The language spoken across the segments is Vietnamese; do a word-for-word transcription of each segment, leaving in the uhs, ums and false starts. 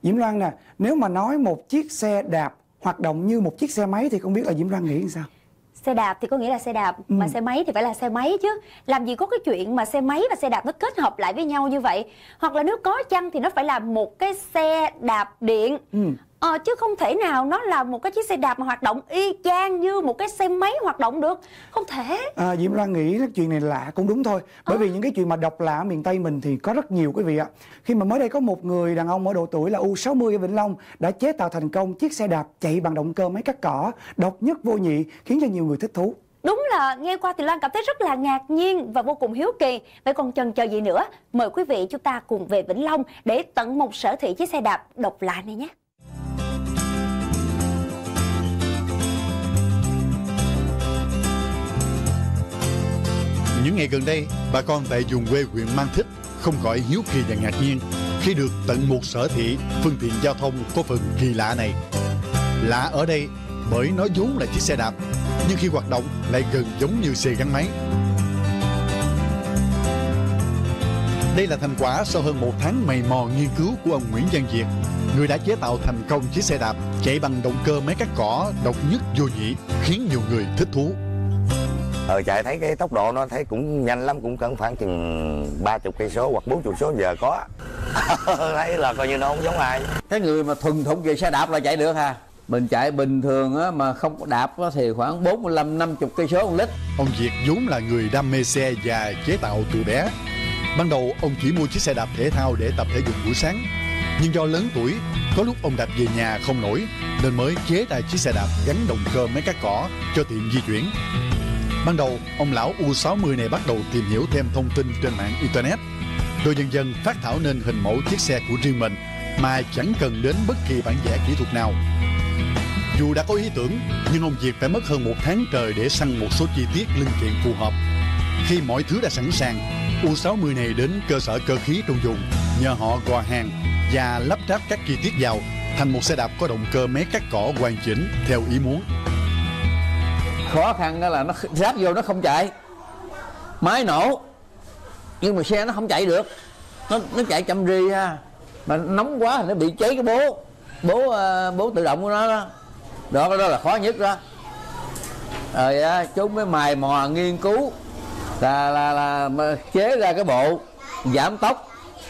Diễm Loan nè, nếu mà nói một chiếc xe đạp hoạt động như một chiếc xe máy thì không biết là Diễm Loan nghĩ sao? Xe đạp thì có nghĩa là xe đạp, ừ. mà xe máy thì phải là xe máy chứ. Làm gì có cái chuyện mà xe máy và xe đạp nó kết hợp lại với nhau như vậy. Hoặc là nếu có chăng thì nó phải là một cái xe đạp điện, ừ. ờ, chứ không thể nào nó là một cái chiếc xe đạp mà hoạt động y chang như một cái xe máy hoạt động được. Không thể. à, Diễm Loan nghĩ cái chuyện này lạ cũng đúng thôi. Bởi à. vì những cái chuyện mà độc lạ ở miền Tây mình thì có rất nhiều quý vị ạ. Khi mà mới đây có một người đàn ông ở độ tuổi là U sáu mươi ở Vĩnh Long đã chế tạo thành công chiếc xe đạp chạy bằng động cơ máy cắt cỏ, độc nhất vô nhị, khiến cho nhiều người thích thú. Đúng là nghe qua thì Loan cảm thấy rất là ngạc nhiên và vô cùng hiếu kỳ. Vậy còn chần chờ gì nữa, mời quý vị chúng ta cùng về Vĩnh Long để tận một sở thị chiếc xe đạp độc lạ này nhé. Những ngày gần đây, bà con tại vùng quê huyện Mang Thít không khỏi hiếu kỳ và ngạc nhiên khi được tận một sở thị phương tiện giao thông có phần kỳ lạ này. Lạ ở đây bởi nó vốn là chiếc xe đạp, nhưng khi hoạt động lại gần giống như xe gắn máy. Đây là thành quả sau hơn một tháng mày mò nghiên cứu của ông Nguyễn Văn Việt, người đã chế tạo thành công chiếc xe đạp chạy bằng động cơ máy cắt cỏ độc nhất vô nhị, khiến nhiều người thích thú. Ờ chạy thấy cái tốc độ nó thấy cũng nhanh lắm, cũng cỡ khoảng chừng ba chục cây số hoặc bốn chục số giờ có. Thấy là coi như nó không giống ai. Cái người mà thuần thục về xe đạp là chạy được ha. Mình chạy bình thường á, mà không có đạp á, thì khoảng bốn mươi lăm năm mươi cây số một lít. Ông Việt vốn là người đam mê xe và chế tạo từ bé. Ban đầu ông chỉ mua chiếc xe đạp thể thao để tập thể dục buổi sáng, nhưng do lớn tuổi, có lúc ông đạp về nhà không nổi nên mới chế ra chiếc xe đạp gắn động cơ máy cắt cỏ cho tiện di chuyển. Ban đầu, ông lão U sáu mươi này bắt đầu tìm hiểu thêm thông tin trên mạng Internet, rồi dần dần phát thảo nên hình mẫu chiếc xe của riêng mình mà chẳng cần đến bất kỳ bản vẽ kỹ thuật nào. Dù đã có ý tưởng, nhưng ông Việt phải mất hơn một tháng trời để săn một số chi tiết linh kiện phù hợp. Khi mọi thứ đã sẵn sàng, U sáu mươi này đến cơ sở cơ khí trong vùng, nhờ họ gò hàng và lắp ráp các chi tiết vào thành một xe đạp có động cơ máy cắt cỏ hoàn chỉnh theo ý muốn. Khó khăn đó là nó ráp vô nó không chạy, máy nổ nhưng mà xe nó không chạy được, nó nó chạy chậm rì ha, mà nóng quá thì nó bị cháy cái bố bố bố tự động của nó đó, đó đó là khó nhất đó. Rồi á, chúng mới mài mò nghiên cứu là là là chế ra cái bộ giảm tốc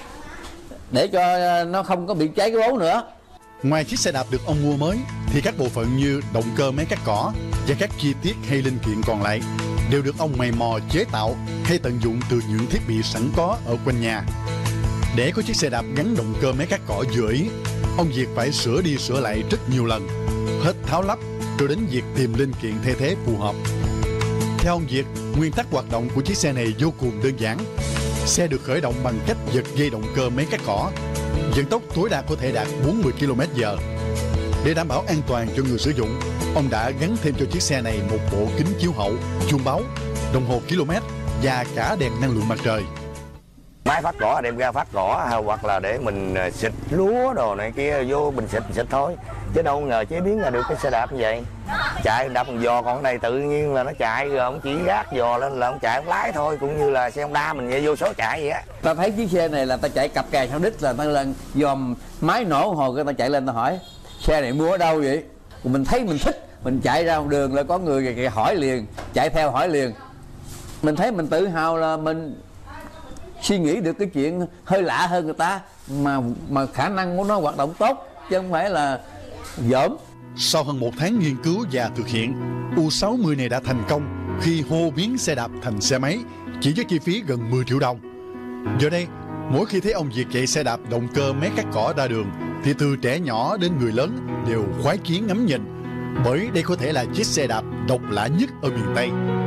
để cho nó không có bị cháy cái bố nữa. Ngoài chiếc xe đạp được ông mua mới thì các bộ phận như động cơ máy cắt cỏ và các chi tiết hay linh kiện còn lại đều được ông mày mò chế tạo hay tận dụng từ những thiết bị sẵn có ở quanh nhà. Để có chiếc xe đạp gắn động cơ máy cắt cỏ vừa ý, ông Việt phải sửa đi sửa lại rất nhiều lần, hết tháo lắp rồi đến việc tìm linh kiện thay thế phù hợp. Theo ông Việt, nguyên tắc hoạt động của chiếc xe này vô cùng đơn giản. Xe được khởi động bằng cách giật dây động cơ máy cắt cỏ, vận tốc tối đa có thể đạt bốn mươi ki lô mét giờ. Để đảm bảo an toàn cho người sử dụng, ông đã gắn thêm cho chiếc xe này một bộ kính chiếu hậu, chuông báo, đồng hồ km và cả đèn năng lượng mặt trời. Máy phát cỏ đem ra phát cỏ hoặc là để mình xịt lúa đồ này kia vô mình xịt xịt thôi, chứ đâu ngờ chế biến ra được cái xe đạp như vậy. Chạy đạp bằng giò, còn này tự nhiên là nó chạy rồi ông chỉ gác giò lên là ông chạy ông lái thôi, cũng như là xe Honda mình vô số chạy vậy á. Ta thấy chiếc xe này là ta chạy cặp kè sau đít là ta lên dòm máy nổ hồi cái ta chạy lên ta hỏi xe này mua ở đâu vậy. Mình thấy mình thích, mình chạy ra đường là có người hỏi liền, chạy theo hỏi liền. Mình thấy mình tự hào là mình suy nghĩ được cái chuyện hơi lạ hơn người ta, mà mà khả năng của nó hoạt động tốt chứ không phải là dởm. Sau hơn một tháng nghiên cứu và thực hiện, U sáu mươi này đã thành công khi hô biến xe đạp thành xe máy chỉ với chi phí gần mười triệu đồng. Giờ đây, mỗi khi thấy ông Việt chạy xe đạp động cơ máy cắt cỏ ra đường thì từ trẻ nhỏ đến người lớn đều khoái chí ngắm nhìn, bởi đây có thể là chiếc xe đạp độc lạ nhất ở miền Tây.